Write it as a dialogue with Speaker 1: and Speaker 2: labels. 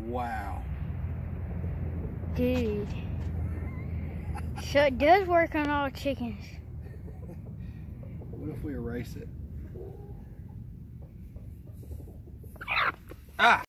Speaker 1: Wow.
Speaker 2: Dude. So it does work on all chickens.
Speaker 1: What if we erase it? Ah!